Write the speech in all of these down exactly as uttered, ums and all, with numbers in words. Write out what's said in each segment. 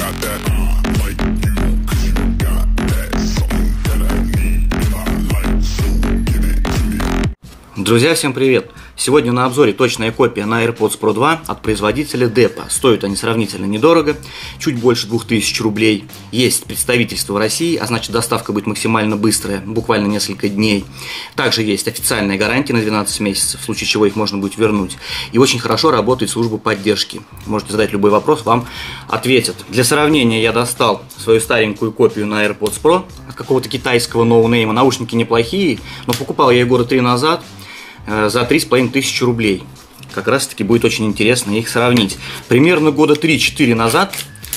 Друзья, всем привет! Сегодня на обзоре точная копия на AirPods Pro два от производителя Depo. Стоят они сравнительно недорого, чуть больше двух тысяч рублей. Есть представительство в России, а значит доставка будет максимально быстрая, буквально несколько дней. Также есть официальная гарантия на двенадцать месяцев, в случае чего их можно будет вернуть. И очень хорошо работает служба поддержки. Можете задать любой вопрос, вам ответят. Для сравнения я достал свою старенькую копию на AirPods Pro от какого-то китайского ноунейма. Наушники неплохие, но покупал я их года три назад за три с половиной тысячи рублей. Как раз таки будет очень интересно их сравнить. Примерно года три-четыре назад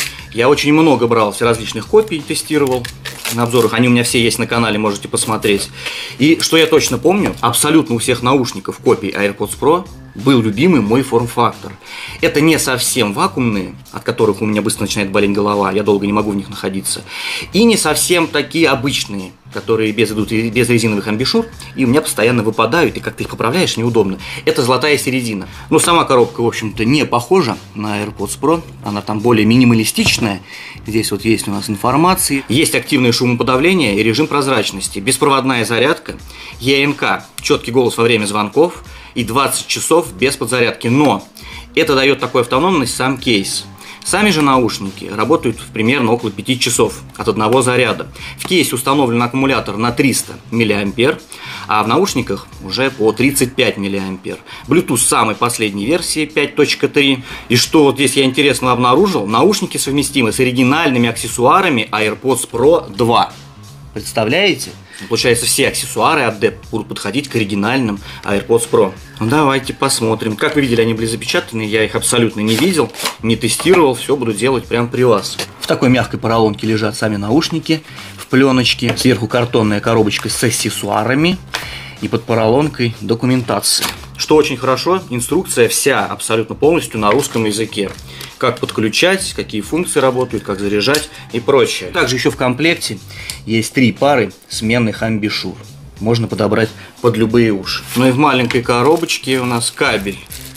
я очень много брал различных копий, тестировал на обзорах. Они у меня все есть на канале, можете посмотреть. И что я точно помню, абсолютно у всех наушников копий AirPods Pro был любимый мой форм-фактор. Это не совсем вакуумные, от которых у меня быстро начинает болеть голова, я долго не могу в них находиться. И не совсем такие обычные, которые без, идут без резиновых амбушюр, и у меня постоянно выпадают, и как ты их поправляешь, неудобно. Это золотая середина. Но сама коробка, в общем-то, не похожа на AirPods Pro, она там более минималистичная. Здесь вот есть у нас информация. Есть активное шумоподавление и режим прозрачности, беспроводная зарядка, и эн ка, четкий голос во время звонков, и двадцать часов без подзарядки. Но это дает такую автономность сам кейс. Сами же наушники работают примерно около пяти часов от одного заряда. В кейсе установлен аккумулятор на триста миллиампер, а в наушниках уже по тридцать пять миллиампер. Bluetooth самой последней версии пять точка три. И что вот здесь я интересно обнаружил, наушники совместимы с оригинальными аксессуарами AirPods Pro два. Представляете? Получается, все аксессуары от Depo будут подходить к оригинальным AirPods Pro. Ну, давайте посмотрим. Как вы видели, они были запечатаны, я их абсолютно не видел, не тестировал, все буду делать прямо при вас. В такой мягкой поролонке лежат сами наушники в пленочке. Сверху картонная коробочка с аксессуарами и под поролонкой документация. Что очень хорошо, инструкция вся абсолютно полностью на русском языке. Как подключать, какие функции работают, как заряжать и прочее. Также еще в комплекте есть три пары сменных амбушюр. Можно подобрать под любые уши. Ну и в маленькой коробочке у нас кабель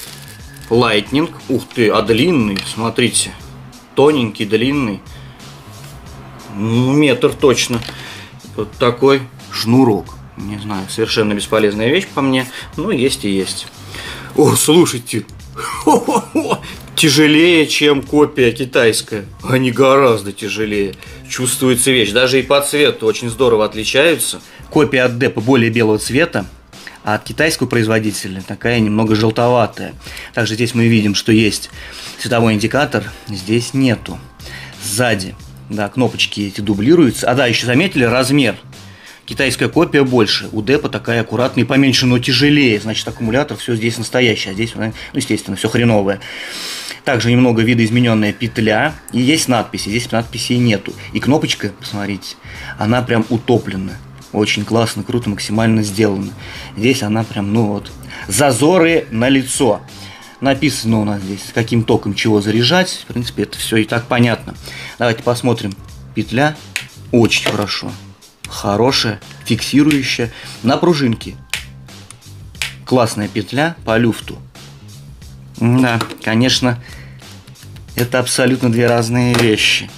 Lightning. Ух ты, а длинный, смотрите. Тоненький, длинный. Ну, метр точно. Вот такой шнурок. Не знаю, совершенно бесполезная вещь по мне, но есть и есть. О, слушайте, хо-хо-хо. Тяжелее, чем копия китайская. Они гораздо тяжелее. Чувствуется вещь, даже и по цвету очень здорово отличаются. Копия от Depo более белого цвета, а от китайского производителя такая немного желтоватая. Также здесь мы видим, что есть цветовой индикатор, здесь нету. Сзади, да, кнопочки эти дублируются. А да, еще заметили размер. Китайская копия больше, у Depo такая аккуратная и поменьше, но тяжелее. Значит, аккумулятор все здесь настоящий, а здесь, ну, естественно, все хреновое. Также немного видоизмененная петля, и есть надписи, здесь надписей нету. И кнопочка, посмотрите, она прям утоплена. Очень классно, круто, максимально сделано. Здесь она прям, ну вот, зазоры на лицо. Написано у нас здесь, с каким током чего заряжать. В принципе, это все и так понятно. Давайте посмотрим. Петля очень хорошо. Хорошая, фиксирующая, на пружинке. Классная петля по люфту. Да, конечно, это абсолютно две разные вещи.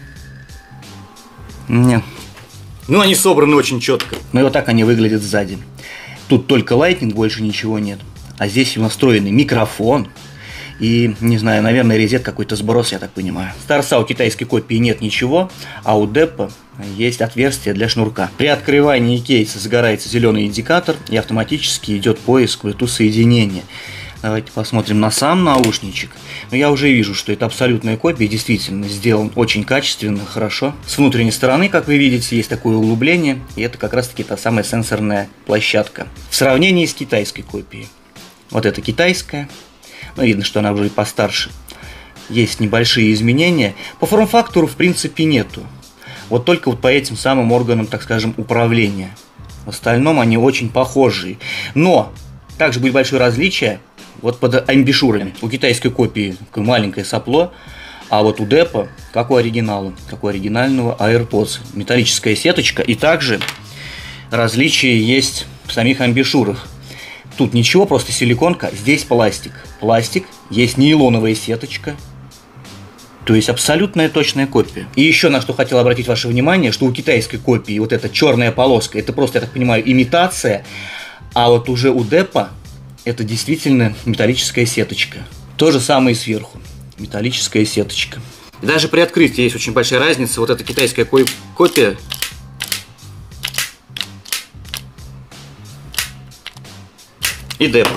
Нет. Ну, они собраны очень четко. Ну и вот так они выглядят сзади. Тут только Lightning, больше ничего нет. А здесь настроенный микрофон. И, не знаю, наверное, резет какой-то сброс, я так понимаю. С торца у китайской копии нет ничего, а у Depo есть отверстие для шнурка. При открывании кейса загорается зеленый индикатор, и автоматически идет поиск Bluetooth соединения. Давайте посмотрим на сам наушничек. Но я уже вижу, что это абсолютная копия, действительно сделан очень качественно, хорошо. С внутренней стороны, как вы видите, есть такое углубление, и это как раз таки та самая сенсорная площадка. В сравнении с китайской копией. Вот это китайская. Ну, видно, что она уже постарше. Есть небольшие изменения. По форм-фактору, в принципе, нету. Вот только вот по этим самым органам, так скажем, управления. В остальном они очень похожие. Но также будет большое различие вот под амбушюрами. У китайской копии такое маленькое сопло, а вот у Depo, как у оригинала, как у оригинального AirPods, металлическая сеточка. И также различие есть в самих амбушюрах. Тут ничего, просто силиконка, здесь пластик. Пластик, есть нейлоновая сеточка. То есть абсолютная точная копия. И еще на что хотел обратить ваше внимание, что у китайской копии вот эта черная полоска, это просто, я так понимаю, имитация, а вот уже у Депа это действительно металлическая сеточка. То же самое и сверху. Металлическая сеточка. И даже при открытии есть очень большая разница. Вот эта китайская ко- копия и Депа.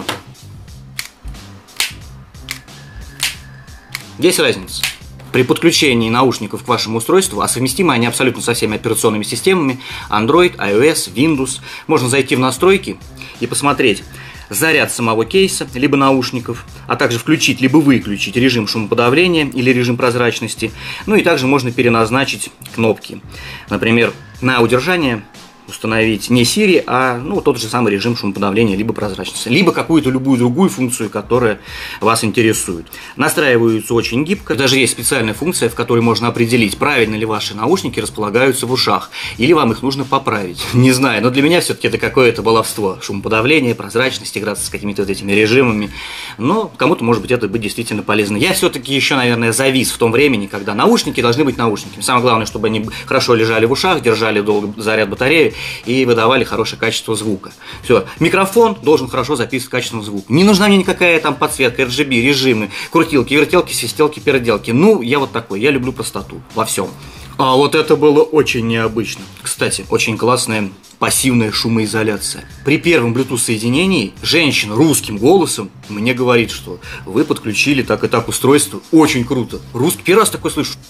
Есть разница. При подключении наушников к вашему устройству, а совместимы они абсолютно со всеми операционными системами Android, iOS, Windows, можно зайти в настройки и посмотреть заряд самого кейса, либо наушников, а также включить, либо выключить режим шумоподавления или режим прозрачности. Ну и также можно переназначить кнопки. Например, на удержание установить не Siri, а ну, тот же самый режим шумоподавления, либо прозрачности, либо какую-то любую другую функцию, которая вас интересует. Настраиваются очень гибко. Даже есть специальная функция, в которой можно определить, правильно ли ваши наушники располагаются в ушах, или вам их нужно поправить. Не знаю, но для меня все-таки это какое-то баловство. Шумоподавление, прозрачность, играться с какими-то вот этими режимами. Но кому-то, может быть, это будет действительно полезно. Я все-таки еще, наверное, завис в том времени, когда наушники должны быть наушниками. Самое главное, чтобы они хорошо лежали в ушах, держали долго заряд батареи и выдавали хорошее качество звука. Все. Микрофон должен хорошо записывать качественный звук. Не нужна мне никакая там подсветка, эр джи би, режимы, крутилки, вертелки, свистелки, переделки. Ну, я вот такой, я люблю простоту во всем. А вот это было очень необычно. Кстати, очень классная пассивная шумоизоляция. При первом Bluetooth соединении женщина русским голосом мне говорит, что вы подключили так и так устройство. Очень круто. Русский. Первый раз такой слышу.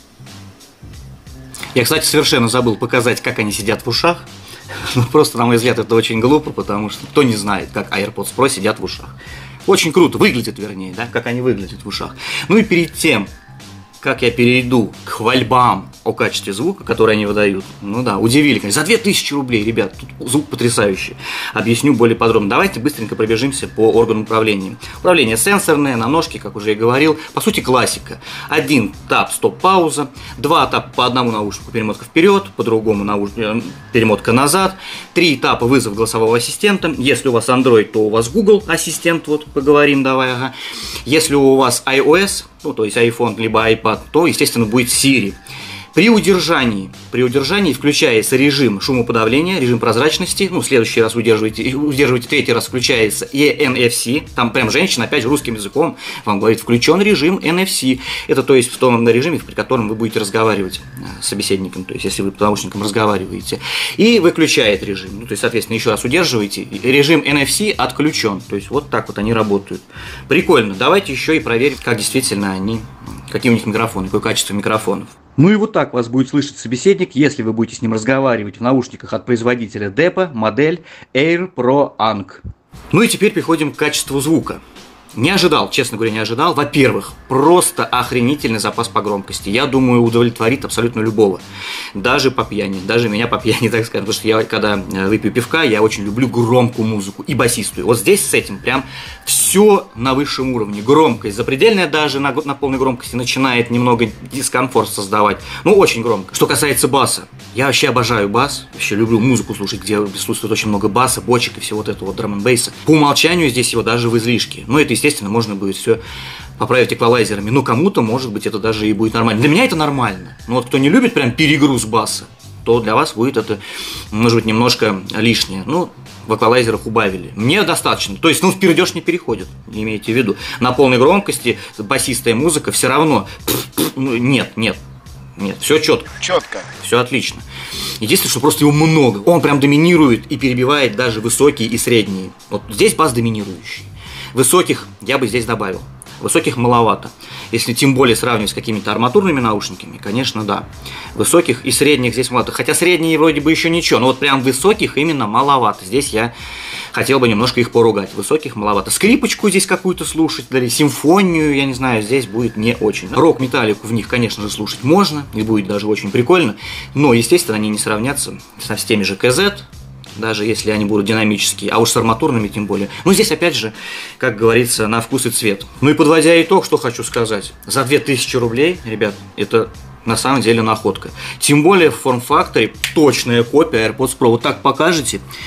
Я, кстати, совершенно забыл показать, как они сидят в ушах. Ну, просто, на мой взгляд, это очень глупо, потому что кто не знает, как AirPods Pro сидят в ушах. Очень круто, выглядит, вернее, да, как они выглядят в ушах. Ну и перед тем, как я перейду к хвальбам о качестве звука, который они выдают, ну да, удивили, конечно. За две тысячи рублей, ребят, тут звук потрясающий. Объясню более подробно. Давайте быстренько пробежимся по органу управления. Управление сенсорное, на ножке, как уже и говорил. По сути, классика. Один тап, стоп, пауза. Два тапа по одному наушнику, перемотка вперед, по другому науш... перемотка назад. Три этапа, вызов голосового ассистента. Если у вас Android, то у вас Google ассистент, вот поговорим давай, ага. Если у вас iOS, ну то есть iPhone либо iPad, то, естественно, будет Siri. При удержании, при удержании включается режим шумоподавления, режим прозрачности, ну, в следующий раз удерживаете, удерживаете, третий раз включается и эн эф си, там прям женщина опять русским языком вам говорит, включен режим эн эф си, это то есть в том режиме, при котором вы будете разговаривать с собеседником, то есть если вы по наушникам разговариваете, и выключает режим, ну, то есть, соответственно, еще раз удерживаете, режим эн эф си отключен, то есть вот так вот они работают. Прикольно, давайте еще и проверим, как действительно они, какие у них микрофоны, какое качество микрофонов. Ну и вот так вас будет слышать собеседник, если вы будете с ним разговаривать в наушниках от производителя Депа, модель AirPro Ank. Ну и теперь переходим к качеству звука. Не ожидал, честно говоря, не ожидал. Во-первых, просто охренительный запас по громкости. Я думаю, удовлетворит абсолютно любого. Даже по пьяни, даже меня по пьяни, так сказать. Потому что я, когда выпью пивка, я очень люблю громкую музыку и басистую. Вот здесь с этим прям все на высшем уровне. Громкость запредельная даже на, на полной громкости начинает немного дискомфорт создавать. Ну, очень громко. Что касается баса, я вообще обожаю бас. Вообще люблю музыку слушать, где присутствует очень много баса, бочек и всего вот этого вот драм-н-бейса. По умолчанию здесь его даже в излишке. Но это, естественно, можно будет все поправить эквалайзерами. Но кому-то, может быть, это даже и будет нормально. Для меня это нормально. Но вот кто не любит прям перегруз баса, то для вас будет это, может быть, немножко лишнее. Ну, в эквалайзерах убавили. Мне достаточно. То есть, ну, в пердеж не переходит, имейте в виду. На полной громкости басистая музыка все равно. Ну, нет, нет. Нет, все четко. Четко. Все отлично. Единственное, что просто его много. Он прям доминирует и перебивает даже высокие и средние. Вот здесь бас доминирующий. Высоких я бы здесь добавил. Высоких маловато. Если тем более сравнивать с какими-то арматурными наушниками, конечно, да. Высоких и средних здесь маловато. Хотя средние вроде бы еще ничего, но вот прям высоких именно маловато. Здесь я хотел бы немножко их поругать. Высоких маловато. Скрипочку здесь какую-то слушать, или симфонию, я не знаю, здесь будет не очень. Рок-металлику в них, конечно же, слушать можно, и будет даже очень прикольно. Но, естественно, они не сравнятся со с теми же кей зет, даже если они будут динамические, а уж с арматурными тем более. Ну, здесь, опять же, как говорится, на вкус и цвет. Ну и подводя итог, что хочу сказать. За две тысячи рублей, ребят, это на самом деле находка. Тем более в форм-факторе точная копия AirPods Pro. Вот так покажете,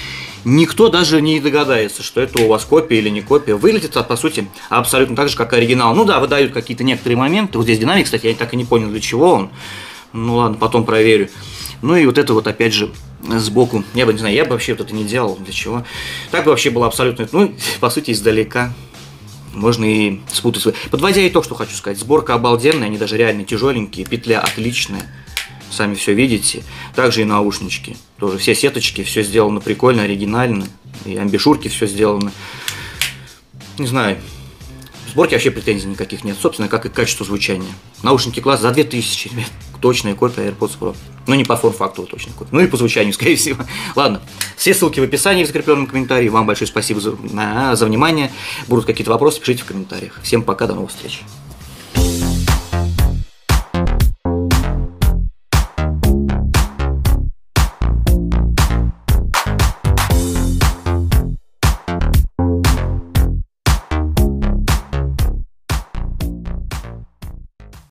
никто даже не догадается, что это у вас копия или не копия. Выглядит, по сути, абсолютно так же, как и оригинал. Ну да, выдают какие-то некоторые моменты. Вот здесь динамик, кстати, я так и не понял, для чего он. Ну ладно, потом проверю. Ну и вот это вот опять же сбоку. Я бы не знаю, я бы вообще вот это не делал. Для чего? Так бы вообще было абсолютно, ну, по сути, издалека. Можно и спутать. Подводя итог, что хочу сказать. Сборка обалденная, они даже реально тяжеленькие, петля отличная. Сами все видите. Также и наушнички. Тоже все сеточки, все сделано прикольно, оригинально. И амбишурки все сделано. Не знаю. В сборке вообще претензий никаких нет. Собственно, как и к качеству звучания. Наушники класс за две тысячи, ребят. Точная копия AirPods Pro. Ну, не по форм-факту, точная копия. Ну и по звучанию, скорее всего. Ладно. Все ссылки в описании, в закрепленном комментарии. Вам большое спасибо за, за внимание. Будут какие-то вопросы, пишите в комментариях. Всем пока, до новых встреч.